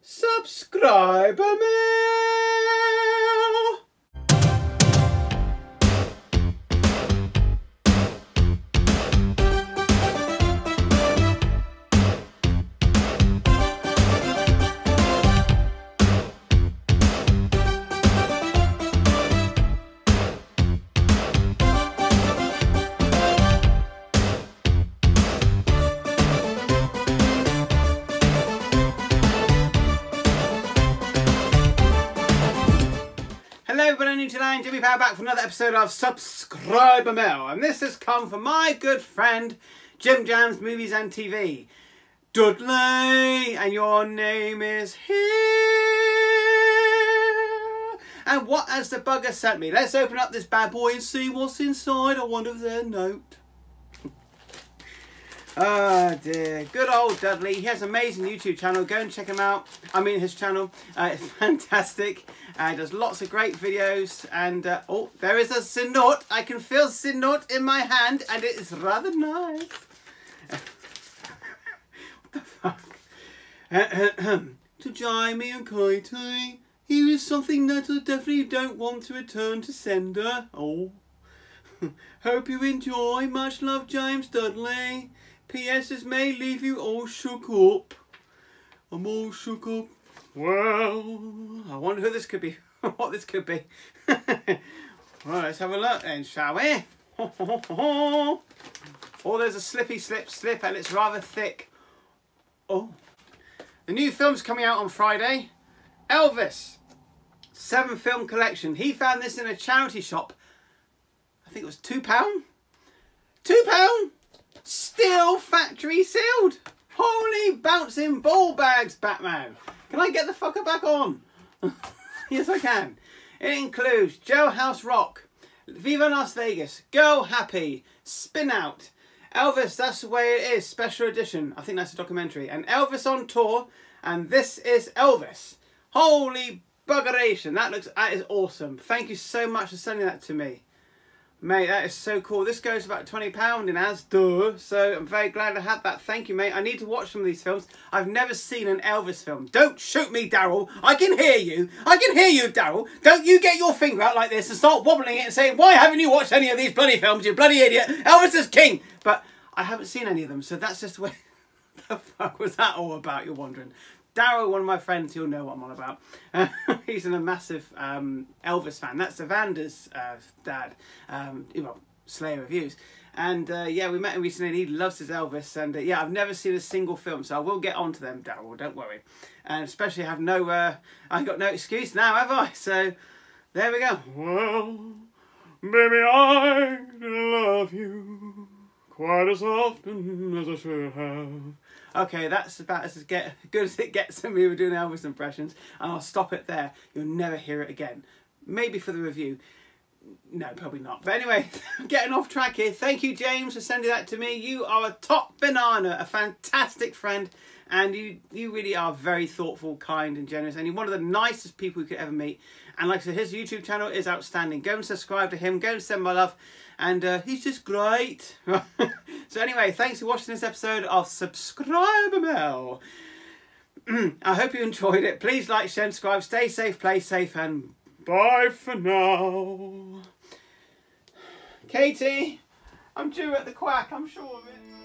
Subscriber Mail! Hello everybody, new today, Jimmy Power back for another episode of Subscriber Mail, and this has come from my good friend Jim Jams Movies and TV, Dudley, and your name is here. And what has the bugger sent me? Let's open up this bad boy and see what's inside. I wonder if there's a note. Oh dear, good old Dudley. He has an amazing YouTube channel. Go and check him out. I mean his channel. It's fantastic. He does lots of great videos. And oh, there is a Sinort. I can feel Sinort in my hand, and it is rather nice. What the fuck? To Jamie and Katie, here is something that I definitely don't want to return to sender. Oh, hope you enjoy. Much love, James Dudley. P.S. This may leave you all shook up. I'm all shook up. Well, I wonder who this could be. What this could be. Right, let's have a look then, shall we? Oh, there's a slippy slip, and it's rather thick. Oh, the new film's coming out on Friday. Elvis, 7 film collection. He found this in a charity shop. I think it was £2. £2. Still factory sealed. Holy bouncing ball bags, Batman. Can I get the fucker back on? Yes, I can. It includes Jailhouse Rock, Viva Las Vegas, Go Happy, Spin Out, Elvis, That's the Way It Is, Special Edition. I think that's a documentary. And Elvis on Tour, and This Is Elvis. Holy buggeration. That is awesome. Thank you so much for sending that to me. Mate, that is so cool. This goes about £20 in Asda, so I'm very glad I had that. Thank you, mate. I need to watch some of these films. I've never seen an Elvis film. Don't shoot me, Daryl. I can hear you. I can hear you, Daryl. Don't you get your finger out like this and start wobbling it and saying, why haven't you watched any of these bloody films, you bloody idiot? Elvis is king. But I haven't seen any of them, so that's just the way... the fuck was that all about, you're wondering? Darrow, one of my friends, he'll know what I'm on about. He's a massive Elvis fan. That's Evander's dad, Slayer Reviews. And yeah, we met him recently and he loves his Elvis. And yeah, I've never seen a single film, so I will get onto them, Darrow, don't worry. And especially have no, I got no excuse now, have I? So there we go. Well, baby, I love you quite as often as I should have. Okay, that's about as good as it gets when we were doing Elvis impressions, and I'll stop it there. You'll never hear it again. Maybe for the review. No, probably not. But anyway, getting off track here. Thank you, James, for sending that to me. You are a top banana, a fantastic friend, and you really are very thoughtful, kind, and generous, and you're one of the nicest people you could ever meet. And like I said, his YouTube channel is outstanding. Go and subscribe to him. Go and send my love. And he's just great. So anyway, thanks for watching this episode of Subscriber Mail. I hope you enjoyed it. Please like, share, and subscribe. Stay safe, play safe, and bye for now. Katie, I'm due at the quack, I'm sure of it.